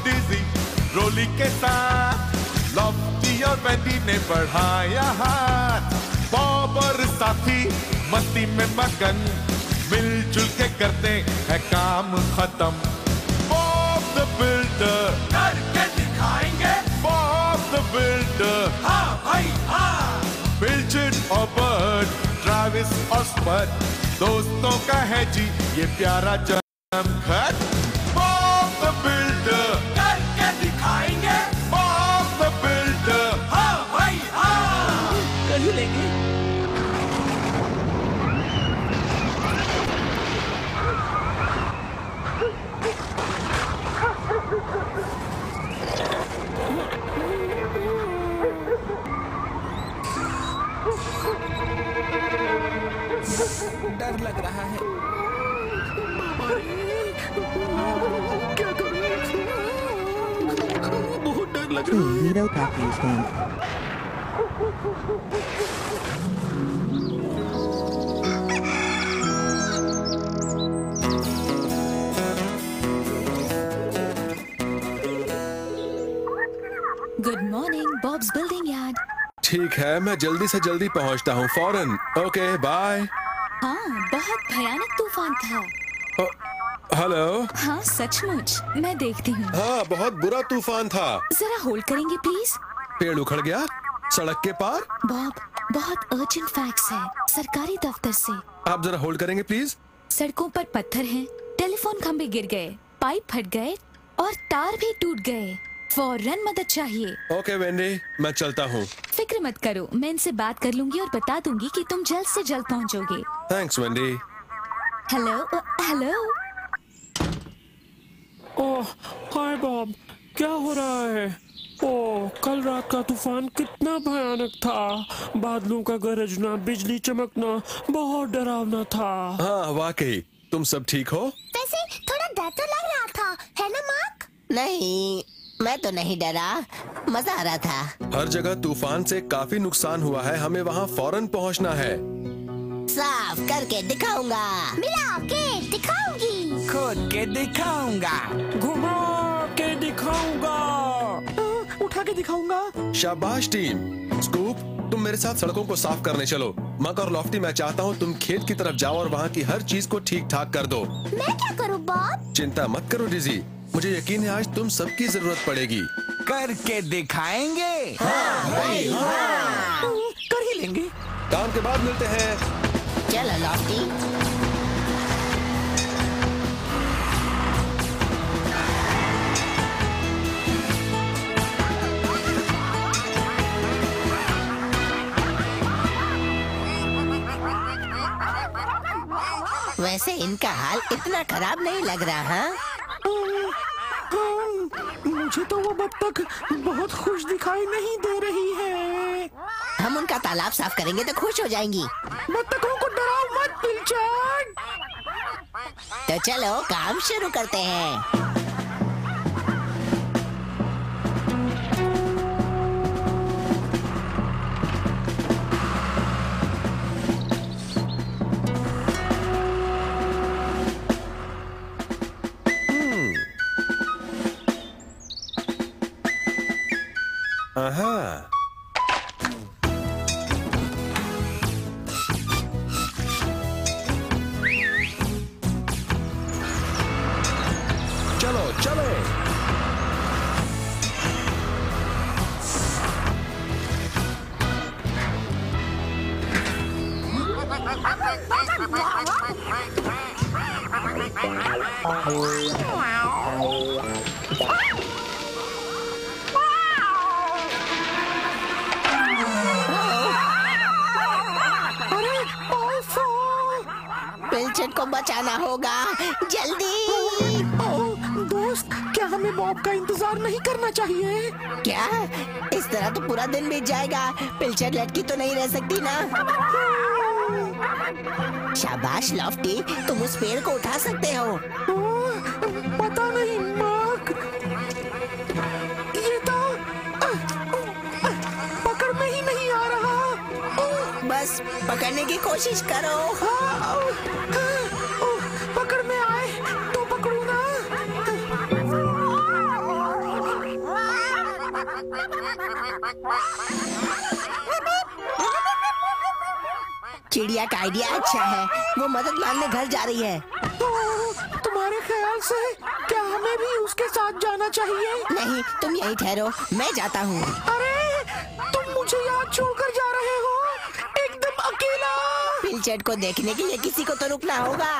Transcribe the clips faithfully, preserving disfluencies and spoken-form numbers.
डिजी रोली के साथ लॉफ्टी और वेंडी ने बढ़ाया हाथ। बॉब और साथी मस्ती में मगन मिलजुल के करते हैं काम खत्म। बॉब द बिल्डर करके दिखाएंगे। बॉब द बिल्डर हाँ भाई हाँ। बिल्चेट और बर्ड, ट्रैविस और स्पड, दोस्तों का है जी ये प्यारा जमघट। बॉब द बिल्डर करके दिखाएंगे। बॉब द बिल्डर हाँ भाई हाँ। कर ही लेंगे। डर लग रहा है। क्या करूं? बहुत डर लग रहा है। Neato Coffee Stand. Good morning Bob's building yard. ठीक है, मैं जल्दी से जल्दी पहुंचता हूँ फौरन। Okay bye. हाँ, बहुत भयानक तूफान था। हेलो। हाँ सचमुच, मैं देखती हूँ। हाँ, बहुत बुरा तूफान था। जरा होल्ड करेंगे प्लीज। पेड़ उखड़ गया सड़क के पार। बॉब, बहुत अर्जेंट फैक्स है सरकारी दफ्तर से। आप जरा होल्ड करेंगे प्लीज। सड़कों पर पत्थर हैं, टेलीफोन खंभे गिर गए, पाइप फट गए और तार भी टूट गए। फौरन मदद चाहिए। ओके वेंडी, मैं चलता हूँ। फिक्र मत करो, मैं इनसे बात कर लूंगी और बता दूंगी कि तुम जल्द से जल्द पहुँचोगे। Thanks Wendy. Hello hello. Oh hi Bob, क्या हो रहा है? ओह, कल रात का तूफान कितना भयानक था। बादलों का गरजना, बिजली चमकना बहुत डरावना था। हाँ वाकई। तुम सब ठीक हो? वैसे थोड़ा डर तो लग रहा था, है ना मार्क? नहीं, मैं तो नहीं डरा, मजा आ रहा था। हर जगह तूफान से काफी नुकसान हुआ है, हमें वहाँ फौरन पहुँचना है। साफ करके दिखाऊंगा। मिला के दिखाऊंगी। खोद के दिखाऊंगा। घुमा के दिखाऊंगा। उठा के दिखाऊंगा। शाबाश टीम। स्कूप, तुम मेरे साथ सड़कों को साफ करने चलो। मक और लॉफ्टी, मैं चाहता हूँ तुम खेत की तरफ जाओ और वहाँ की हर चीज को ठीक ठाक कर दो। मैं क्या करूँ बॉब? चिंता मत करो डिजी, मुझे यकीन है आज तुम सबकी जरूरत पड़ेगी। करके दिखाएंगे। हाँ, भाई, हाँ। कर ही लेंगे। काम के बाद मिलते हैं। चलो लॉफ्टी। वैसे इनका हाल इतना खराब नहीं लग रहा। हाँ? मुझे तो वो बत्तख बहुत खुश दिखाई नहीं दे रही है। हम उनका तालाब साफ करेंगे तो खुश हो जाएंगी। बत्तखों को डराओ मत पिलचर्ड। तो चलो काम शुरू करते हैं। हाँ। चलो चलो। पिलचर्ड को बचाना होगा, जल्दी। ओ, दोस्त, क्या हमें बॉब का इंतजार नहीं करना चाहिए? क्या? इस तरह तो पूरा दिन बीत जाएगा। पिलचर्ड लटकी तो नहीं रह सकती ना। शाबाश लॉफ्टी, तुम उस पेड़ को उठा सकते हो। ओ, पता नहीं मार्क, ये तो पकड़ में ही नहीं आ रहा। बस पकड़ने की कोशिश करो। हाँ, पकड़ में आए तो पकड़ू ना। चिड़िया का आइडिया अच्छा है, वो मदद मांगने घर जा रही है। तुम्हारे ख्याल से क्या हमें भी उसके साथ जाना चाहिए? नहीं, तुम यहीं ठहरो, मैं जाता हूँ। अरे तुम मुझे यहाँ छोड़कर जा रहे हो, एकदम अकेला। पिलचट को देखने के लिए किसी को तो रुकना होगा।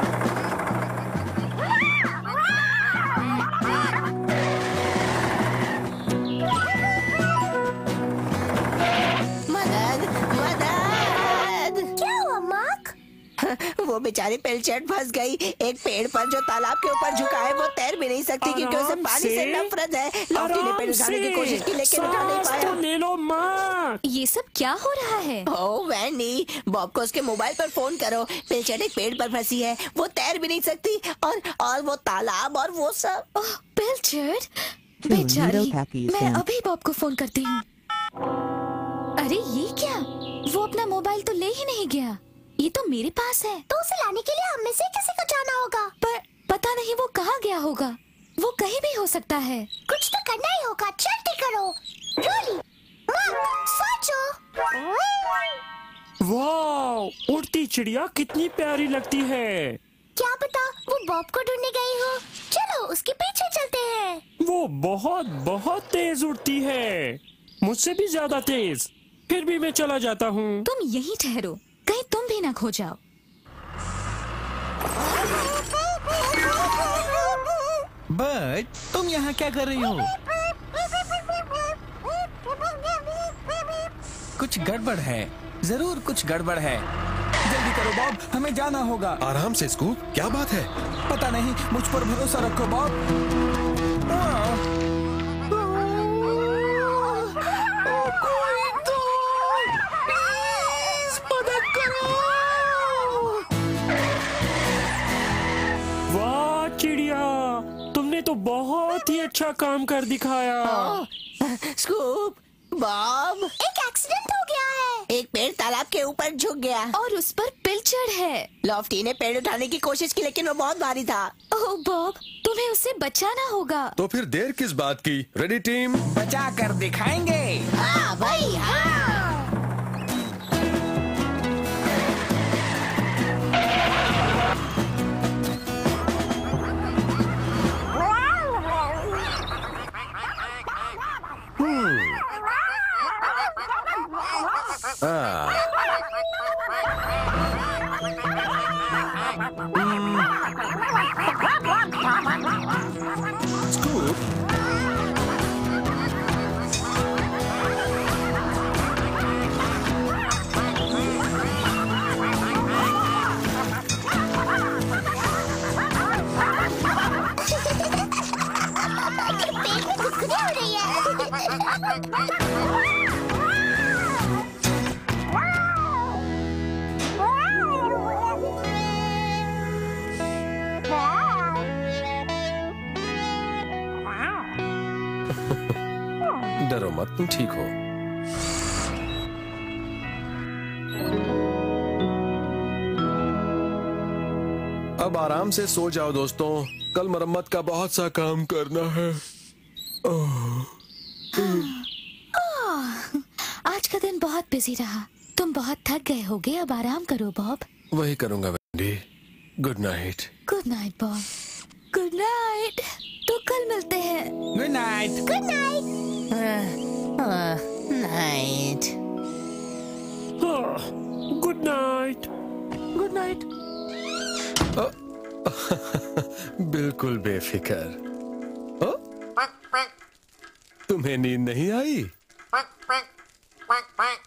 मदद, मदद। क्या हुआ मार्क? वो बेचारी पिलचट फंस गई एक पेड़ पर जो तालाब के ऊपर झुका है। वो तैर भी नहीं सकती क्योंकि उसे आराम पानी से से, नफरत है। लॉफ्टी ने पेड़ उठाने की कोशिश की लेकिन उठा नहीं सांस पाया। तो ले लो माँ। ये सब क्या हो रहा है? ओ वैंडी, बॉब को उसके मोबाइल पर फोन करो। पिलचट एक पेड़ पर फंसी है, वो तैर भी नहीं सकती और और वो तालाब और वो सब। ओह, पिलचर्ड, बेचारी। मैं अभी बॉब को फोन करती हूँ। अरे ये क्या? वो अपना मोबाइल तो ले ही नहीं गया। ये तो मेरे पास है। तो उसे लाने के लिए हम में से किसी को जाना होगा। पर पता नहीं वो कहाँ गया होगा। वो कहीं भी हो सकता है। कुछ तो करना ही होगा, जल्दी करो। रोली, मार्क, सोचो। वाह, उड़ती चिड़िया कितनी प्यारी लगती है। क्या पता वो बॉब को ढूंढने गई हो। चलो उसके पीछे चलते हैं। वो बहुत बहुत तेज उड़ती है, मुझसे भी ज्यादा तेज। फिर भी मैं चला जाता हूँ। तुम यहीं ठहरो, कहीं तुम भी ना खो जाओ। बट तुम यहाँ क्या कर रही हो? कुछ गड़बड़ है, जरूर कुछ गड़बड़ है। जल्दी करो बॉब, हमें जाना होगा। आराम से स्कूप, क्या बात है? पता नहीं, मुझ पर भरोसा रखो बॉब। हाँ। कोई तो प्लीज मदद करो। वाह चिड़िया, तुमने तो बहुत ही अच्छा काम कर दिखाया। स्कूप, बॉब, एक एक्सीडेंट हो गया है। एक पेड़ तालाब के ऊपर झुक गया और उस पर पिलचर्ड है। लॉफ्टी ने पेड़ उठाने की कोशिश की लेकिन वो बहुत भारी था। ओह बॉब, तुम्हें उसे बचाना होगा। तो फिर देर किस बात की? Ready team? बचा कर दिखाएंगे। हाँ भाई हाँ। स्कूप, पेट में गुदगुदी हो रही है। डरो मत, तुम ठीक हो। अब आराम से सो जाओ दोस्तों, कल मरम्मत का बहुत सा काम करना है। आज का दिन बहुत बिजी रहा। तुम बहुत थक गए होगे, अब आराम करो बॉब। वही करूंगा Wendy. Good night. Good night Bob. Good night. तो कल मिलते हैं। Good night. Good night. Night. Good night. Good night. बिल्कुल बेफिक्र। ओ? तुम्हें नींद नहीं आई?